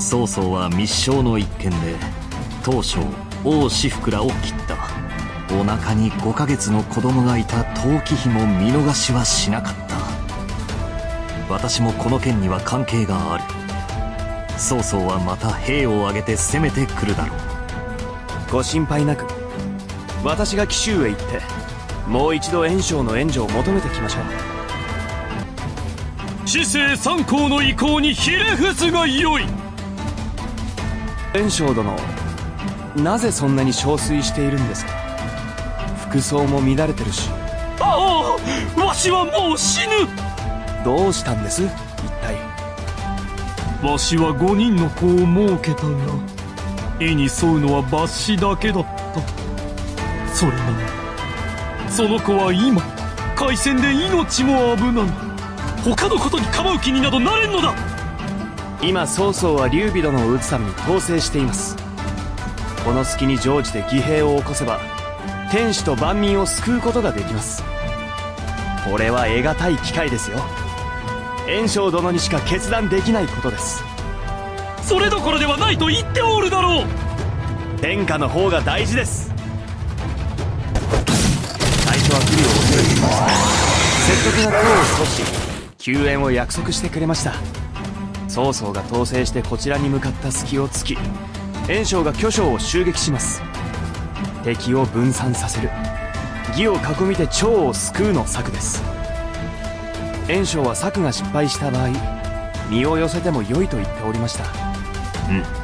曹操は密書の一件で当初王子服らを切った。お腹に5ヶ月の子供がいた陶器妃も見逃しはしなかった。私もこの件には関係がある。曹操はまた兵を挙げて攻めてくるだろう。 ご心配なく、私が紀州へ行ってもう一度袁紹の援助を求めてきましょう。 知政三公の意向にひれ伏すがよい。 袁紹殿、なぜそんなに憔悴しているんですか？服装も乱れてるし。 ああ、わしはもう死ぬ。 どうしたんです一体？ わしは5人の子を設けたが、意に沿うのは抜子だけだった。それなのにその子は今海戦で命も危ない。他のことに構う気になどなれんのだ。 今曹操は劉備殿を討つために統制しています。この隙に乗じて義兵を起こせば天子と万民を救うことができます。これは得難い機会ですよ。袁紹殿にしか決断できないことです。 それどころではないと言っておるだろう。 天下の方が大事です。最初は不利を恐れていましたが、説得が功を奏し救援を約束してくれました。曹操が統制してこちらに向かった隙を突き、袁紹が巨匠を襲撃します。敵を分散させる、義を囲みて趙を救うの策です。袁紹は策が失敗した場合身を寄せても良いと言っておりました。 うん。